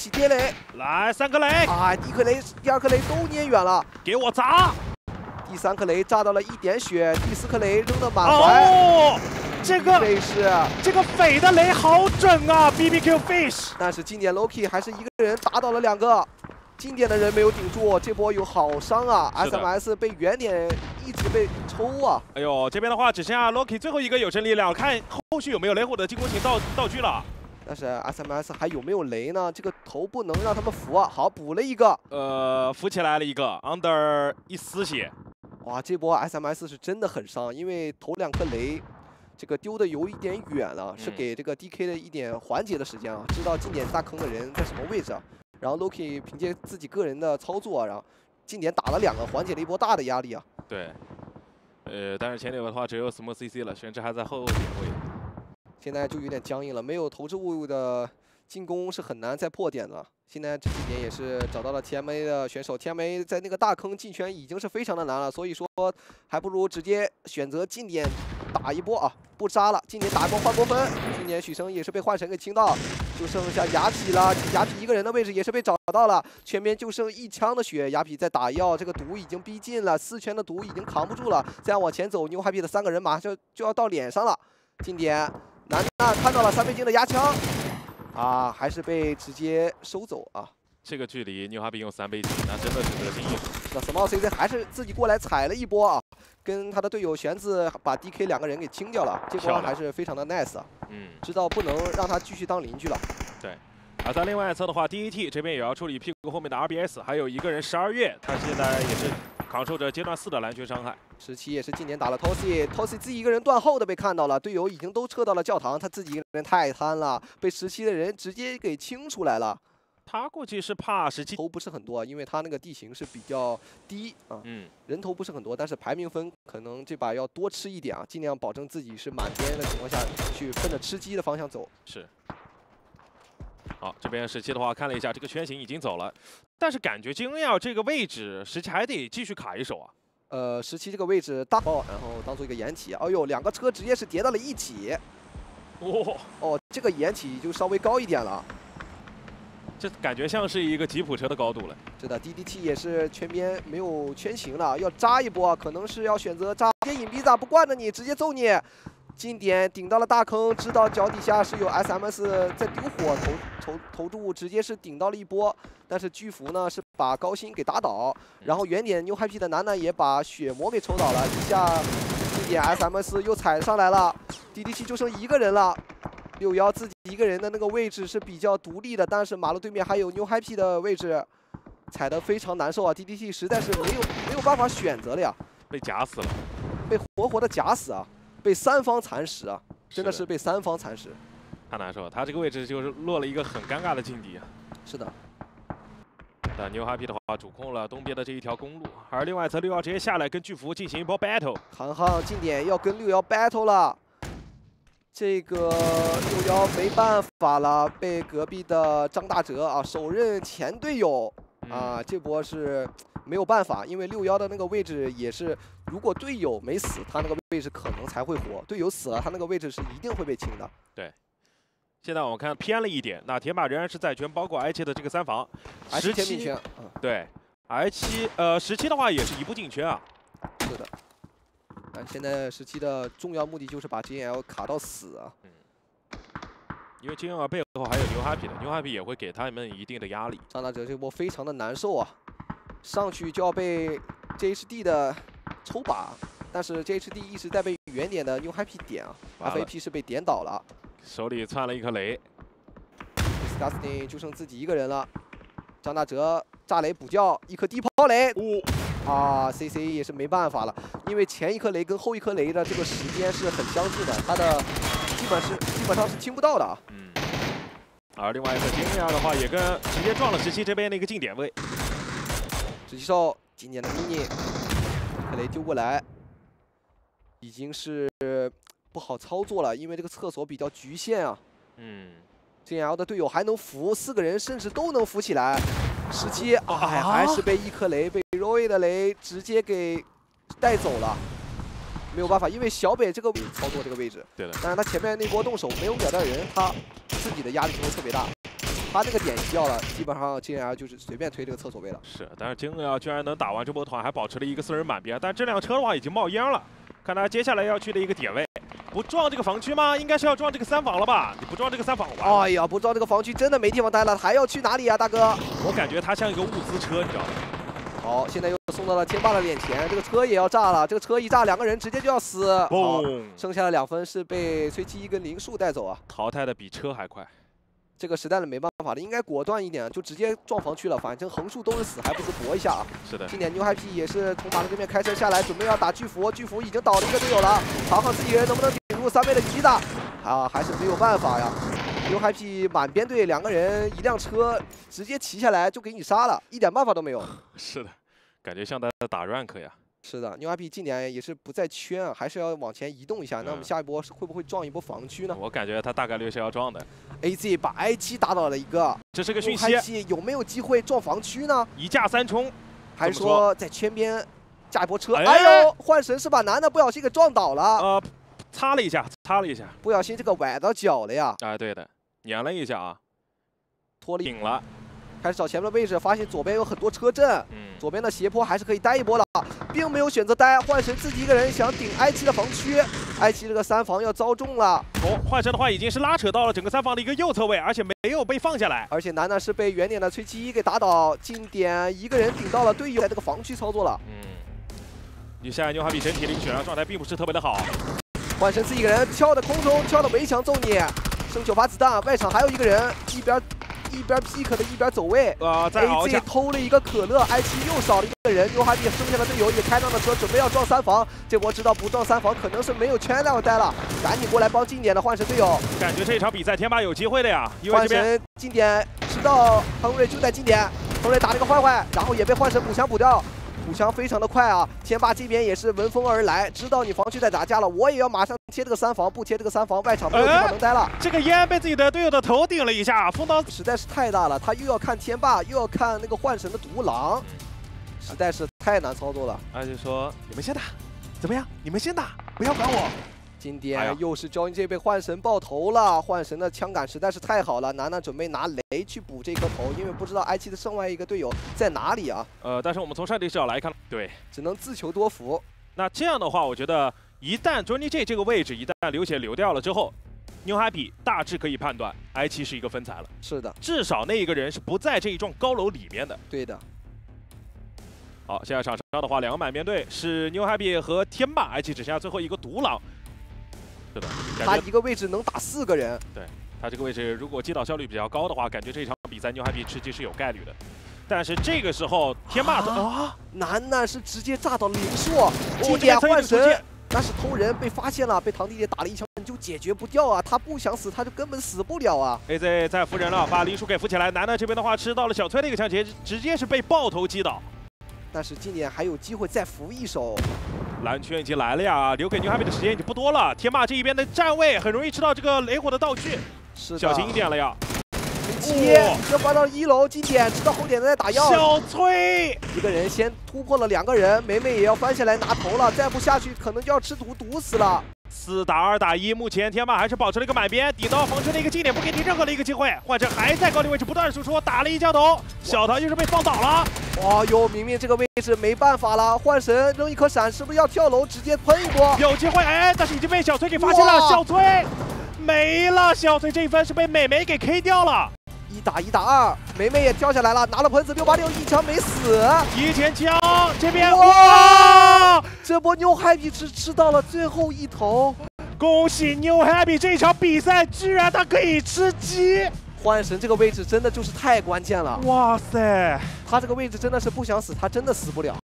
起跌雷， 来3颗雷啊！第一颗雷、第二颗雷都捏远了， 给我砸！ 第3颗雷炸到了1点血，第4颗雷扔的满怀。 哦，这个匪的雷好准啊 ！BBQ Fish， 但是经典 Loki 还是一个人打倒了2个。 经典的人没有顶住，这波有好伤啊 ！SMS 被原点一直被抽啊！ 哎呦，这边的话只剩下 Loki 最后一个有生力量，看后续有没有雷火的进攻型道具了。 但是 SMS 还有没有雷呢？这个头不能让他们扶啊！好，补了一个， 扶起来了一个 ，under 1丝血。 哇，这波 SMS 是真的很伤，因为头2颗雷，这个丢的有一点远了，是给这个 DK 的一点缓解的时间啊，知道经典大坑的人在什么位置啊。 然后 Loki 凭借自己个人的操作，然后经典打了2个，缓解了一波大的压力啊。 对，但是前柳的话只有 Small CC 了，甚至还在后点位。 现在就有点僵硬了，没有投掷物的进攻是很难再破点的。现在这几点也是找到了 TMA 的选手 ，TMA 在那个大坑进圈已经是非常的难了，所以说还不如直接选择经典打一波啊，不杀了，经典打一波换波分。今年许生也是被幻神给清到。 就剩下雅痞了，雅痞一个人的位置也是被找到了，全边就剩1枪的血，雅痞在打药，这个毒已经逼近了，4圈的毒已经扛不住了，再往前走，牛嗨皮的3个人马上就要到脸上了。经典楠楠看到了3倍镜的压枪，啊，还是被直接收走啊。 这个距离牛嗨皮用3倍镜，那真的是得心应手。 那 Small CC 还是自己过来踩了一波啊，跟他的队友玄子把 DK 2个人给清掉了，这波还是非常的 nice 啊。 知道不能让他继续当邻居了。对， 而在另外一侧的话 ，DAT 这边也要处理屁股后面的 RBS， 还有一个人12月，他现在也是扛受着阶段4的蓝圈伤害。 17也是近点打了 Tosi 自己一个人断后的被看到了，队友已经都撤到了教堂，他自己一个人太贪了，被17的人直接给清出来了。 他估计是怕17 头不是很多，因为他那个地形是比较低啊，人头不是很多，但是排名分可能这把要多吃一点啊，尽量保证自己是满天的情况下去奔着吃鸡的方向走。 是。好，这边17的话看了一下，这个圈形已经走了，但是感觉金耀这个位置17还得继续卡一手啊。 17这个位置大爆，然后当做一个掩体，哎呦，2个车直接是叠到了一起。哦，这个掩体就稍微高一点了。 这感觉像是一个吉普车的高度了。 是的 ，DDT 也是圈边没有圈形了，要扎一波，可能是要选择扎。直接隐蔽咋不惯着你，直接揍你。经典顶到了大坑，知道脚底下是有 SMS 在丢火，投注物直接是顶到了一波。但是巨幅呢是把高星给打倒，然后原点牛 happy 的楠楠也把血魔给抽倒了，一下经典 SMS 又踩上来了 ，DDT 就剩1个人了。 61自己一个人的那个位置是比较独立的，但是马路对面还有 New Happy 的位置，踩得非常难受啊 ！DDT 实在是没有办法选择了呀， 被夹死了， 被活活的夹死啊，被3方蚕食啊，真的是被3方蚕食， 太难受了。他这个位置就是落了一个很尴尬的境地啊。 是的。 但 New Happy 的话主控了东边的这一条公路，而另外一侧61直接下来跟巨幅进行一波 battle。 航航经典要跟61 battle 了。 这个61没办法了，被隔壁的张大哲啊手刃前队友啊，这波是没有办法，因为61的那个位置也是，如果队友没死，他那个位置可能才会活；队友死了，他那个位置是一定会被清的。 对，现在我们看偏了一点，那铁马仍然是在圈，包括 I7的这个3防，17 进圈， 对 ，I7 17的话也是一步进圈啊。 是的。 现在17的重要目的就是把 JL 卡到死啊！ 因为 JL 背后还有牛 happy 的，牛 happy 也会给他们一定的压力。 张大哲这波非常的难受啊，上去就要被 JHD 的抽把，但是 JHD 一直在被原点的 New Happy 点啊 ，FAP 是被点倒了， 手里窜了一颗雷 ，Disgusting 就剩自己一个人了，张大哲炸雷补叫一颗低抛雷。啊 ，CC 也是没办法了，因为前一颗雷跟后一颗雷的这个时间是很相近的，他的基本上是听不到的啊。 而另外一个金亚的话，也跟直接撞了17这边的一个近点位。 直击兽经典的 mini， 颗雷丢过来，已经是不好操作了，因为这个厕所比较局限啊。JL 的队友还能扶，4个人甚至都能扶起来。17，哎，还是被一颗雷，被 Roy 的雷直接给带走了。没有办法，因为小北这个操作这个位置， 对的。 但是他前面那波动手没有秒掉人，他自己的压力就会特别大。 他那个点一掉了，基本上竟然就是随便推这个侧左位了。 是，但是金恩居然能打完这波团，还保持了一个4人满编，但这辆车的话已经冒烟了，看他接下来要去的一个点位。 不撞这个防区吗？应该是要撞这个3房了吧？你不撞这个3房， 哎呀，不撞这个防区真的没地方待了，还要去哪里啊，大哥？ 我感觉他像一个物资车，你知道吗？ 好，现在又送到了天霸的脸前，这个车也要炸了，这个车一炸，2个人直接就要死。 嘣！ 剩下的2分是被崔七一跟林树带走啊， 淘汰的比车还快。 这个时代了没办法了，应该果断一点，就直接撞防区了。反正横竖都是死，还不是搏一下啊？ 是的。 今年牛 happy 也是从马路对面开车下来，准备要打巨斧。巨斧已经倒了一个队友了，尝尝自己人能不能顶住3倍的狙的啊？还是没有办法呀。牛 happy 满编队2个人1辆车直接骑下来就给你杀了，一点办法都没有。 是的，感觉像在打 rank 呀。 是的，牛 happy 近年也是不在圈啊，还是要往前移动一下。那我们下一波是会不会撞一波防区呢？ 我感觉他大概率是要撞的。 AZ 把 I7打倒了一个， 这是个讯息。 I7有没有机会撞防区呢？ 一架3冲， 还是说在圈边架一波车？ 哎呦，幻神是把男的不小心给撞倒了。 擦了一下，擦了一下， 不小心这个崴到脚了呀。 哎，对的，粘了一下啊， 脱离。 顶了。 开始找前面的位置，发现左边有很多车阵，左边的斜坡还是可以待一波了，并没有选择待。幻神自己一个人想顶 I7的防区，I7这个3房要遭中了。 哦，幻神的话已经是拉扯到了整个3房的一个右侧位，而且没有被放下来。 而且楠楠是被远点的崔七一给打倒，近点一个人顶到了队友，在这个防区操作了。 你现在牛哈比整体的一个血量状态并不是特别的好。 幻神自己一个人跳的空中，跳的围墙揍你，剩9发子弹，外场还有一个人，一边 pick 的一边走位再熬一下 ，AZ 偷了一个可乐 ，I7 又少了一个人，牛哈比剩下的队友也开上了车，准备要撞3房。这波知道不撞3房可能是没有圈量待了，赶紧过来帮近点的幻神队友。 感觉这一场比赛天霸有机会的呀，因为幻神近点知道亨瑞就在近点，亨瑞打了一个坏坏，然后也被幻神补枪补掉。 补枪非常的快啊！天霸这边也是闻风而来，知道你防区在打架了，我也要马上贴这个3房，不贴这个3房，外场没有地方能待了。 这个烟被自己的队友的头顶了一下，风刀实在是太大了，他又要看天霸，又要看那个幻神的独狼，实在是太难操作了。 而且说你们先打，怎么样？你们先打，不要管我。 今天又是jion被幻神爆头了，幻神的枪感实在是太好了。楠楠准备拿雷去补这颗头，因为不知道 I7的剩外一个队友在哪里啊。 但是我们从上帝视角来看，对， 只能自求多福。 那这样的话，我觉得一旦jion这个位置一旦流血流掉了之后，牛哈比大致可以判断 I7是一个分财了。 是的， 至少那一个人是不在这一幢高楼里面的。 对的。 好，现在场上的话，2个满编队是牛哈比和天霸 ，I7只剩下最后一个独狼。 是的， 他一个位置能打4个人。 对他这个位置，如果击倒效率比较高的话，感觉这场比赛牛哈比吃鸡是有概率的。但是这个时候天霸楠楠是直接炸到了林树，近点幻神，但是偷人被发现了，被堂弟弟打了一枪，就解决不掉啊！他不想死，他就根本死不了啊 ！AZ 在扶人了，把林树给扶起来。楠楠这边的话吃到了小崔的一个枪，直接是被爆头击倒。 但是近点还有机会再扶一手。 蓝圈已经来了呀，留给牛哈比的时间已经不多了。天霸这一边的站位很容易吃到这个雷火的道具， 是小心一点了呀。 已经搬到1楼，近点知道后点在打药。 小崔一个人先突破了2个人，梅梅也要翻下来拿头了，再不下去可能就要吃毒，毒死了。 4打2打1，目前天霸还是保持了一个满编，抵到防区的一个近点，不给你任何的一个机会。幻神还在高地位置不断输出，打了一枪头，小唐又是被放倒了。 哇哟，明明这个位置没办法了，幻神扔一颗闪，是不是要跳楼直接喷一波？ 有机会，哎，但是已经被小崔给发现了，小崔没了，小崔这一分是被美眉给 K 掉了。 1打1打2，梅梅也跳下来了，拿了喷子686，一枪没死。 提前枪这边， 哇！这波牛 happy 只吃到了最后一头， 恭喜牛 happy 这场比赛居然他可以吃鸡。 幻神这个位置真的就是太关键了， 哇塞， 他这个位置真的是不想死，他真的死不了。